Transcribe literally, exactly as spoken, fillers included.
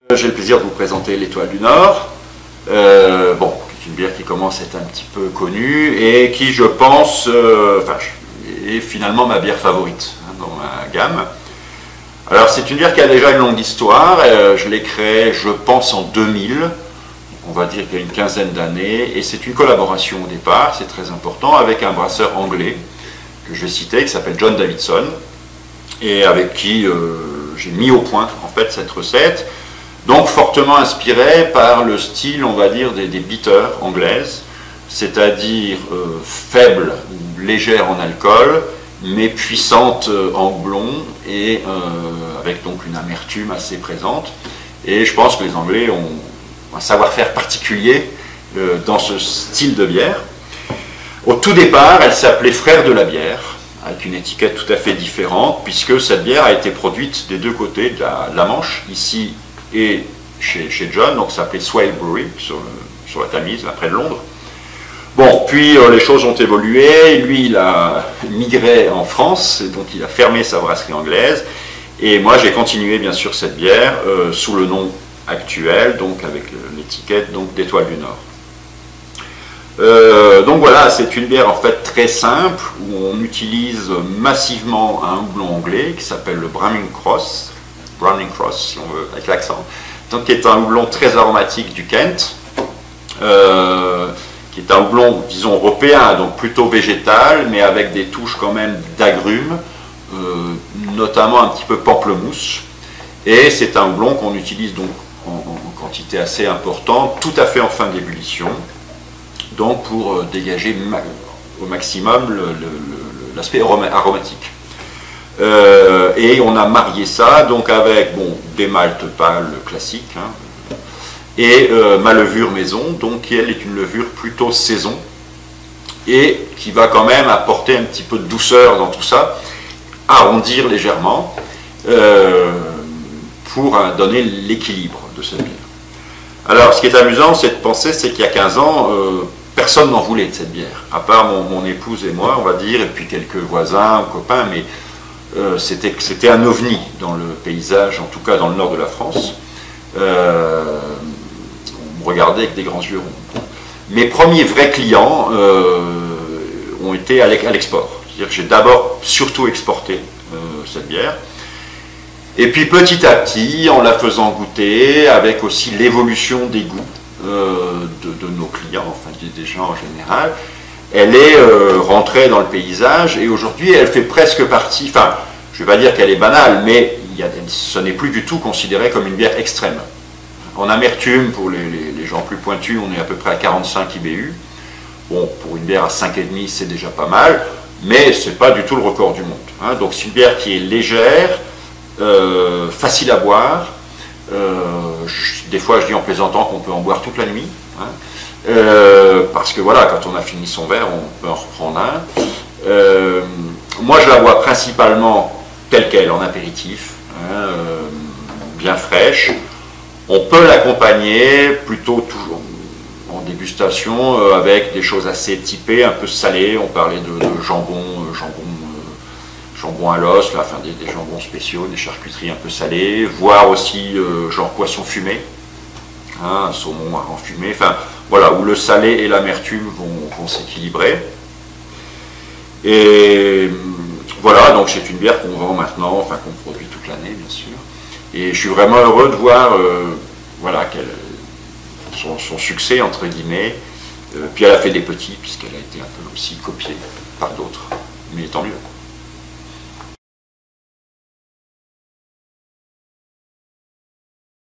J'ai le plaisir de vous présenter l'Étoile du Nord, euh, bon, c'est une bière qui commence à être un petit peu connue et qui, je pense, euh, enfin, est finalement ma bière favorite hein, dans ma gamme. Alors, c'est une bière qui a déjà une longue histoire, euh, je l'ai créée, je pense, en deux mille, on va dire qu'il y a une quinzaine d'années, et c'est une collaboration au départ, c'est très important, avec un brasseur anglais que je vais citer, qui s'appelle John Davidson, et avec qui euh, j'ai mis au point, en fait, cette recette. Donc fortement inspiré par le style, on va dire, des, des bitters anglaises, c'est-à-dire euh, faible ou légère en alcool, mais puissante euh, en houblon et euh, avec donc une amertume assez présente. Et je pense que les Anglais ont un savoir-faire particulier euh, dans ce style de bière. Au tout départ, elle s'appelait Frères de la bière, avec une étiquette tout à fait différente, puisque cette bière a été produite des deux côtés de la, de la Manche, ici et chez, chez John, donc ça s'appelait Swale Brewery, sur, sur la Tamise, près de Londres. Bon, puis euh, les choses ont évolué, lui il a migré en France, et donc il a fermé sa brasserie anglaise, et moi j'ai continué bien sûr cette bière euh, sous le nom actuel, donc avec l'étiquette d'Étoile du Nord. Euh, donc voilà, c'est une bière en fait très simple, où on utilise massivement un houblon anglais qui s'appelle le Browning Cross, Browning Cross, si on veut, avec l'accent, donc qui est un houblon très aromatique du Kent, euh, qui est un houblon, disons, européen, donc plutôt végétal, mais avec des touches quand même d'agrumes, euh, notamment un petit peu pamplemousse, et c'est un houblon qu'on utilise donc en, en quantité assez importante, tout à fait en fin d'ébullition, donc pour euh, dégager ma au maximum l'aspect aromatique. Euh, et on a marié ça donc avec bon, des maltes pâles classiques hein, et euh, ma levure maison, donc qui elle est une levure plutôt saison et qui va quand même apporter un petit peu de douceur dans tout ça, arrondir légèrement euh, pour euh, donner l'équilibre de cette bière. Alors ce qui est amusant, c'est de penser, c'est qu'il y a quinze ans, euh, personne n'en voulait de cette bière, à part mon, mon épouse et moi, on va dire, et puis quelques voisins ou copains, mais Euh, c'était un ovni dans le paysage, en tout cas dans le nord de la France. Euh, on me regardait avec des grands yeux ronds. Mes premiers vrais clients euh, ont été à l'export. C'est-à-dire que j'ai d'abord surtout exporté euh, cette bière. Et puis petit à petit, en la faisant goûter, avec aussi l'évolution des goûts euh, de, de nos clients, enfin des gens en général, elle est euh, rentrée dans le paysage et aujourd'hui elle fait presque partie, enfin je ne vais pas dire qu'elle est banale, mais il y a, ce n'est plus du tout considéré comme une bière extrême. En amertume, pour les, les, les gens plus pointus, on est à peu près à quarante-cinq I B U. Bon, pour une bière à cinq virgule cinq c'est déjà pas mal, mais ce n'est pas du tout le record du monde. Hein. Donc c'est une bière qui est légère, euh, facile à boire. Euh, je, des fois je dis en plaisantant qu'on peut en boire toute la nuit. Hein. Euh, parce que voilà, quand on a fini son verre, on peut en reprendre un. Euh, moi, je la bois principalement telle qu'elle, en apéritif, hein, euh, bien fraîche. On peut l'accompagner plutôt toujours en dégustation euh, avec des choses assez typées, un peu salées. On parlait de, de jambon, euh, jambon, euh, jambon à l'os, enfin des, des jambons spéciaux, des charcuteries un peu salées, voire aussi euh, genre poisson fumé. Hein, un saumon à enfumé, enfin voilà, où le salé et l'amertume vont, vont s'équilibrer. Et voilà, donc c'est une bière qu'on vend maintenant, enfin qu'on produit toute l'année bien sûr. Et je suis vraiment heureux de voir euh, voilà, qu'elle, son, son succès entre guillemets. Euh, puis elle a fait des petits, puisqu'elle a été un peu aussi copiée par d'autres. Mais tant mieux.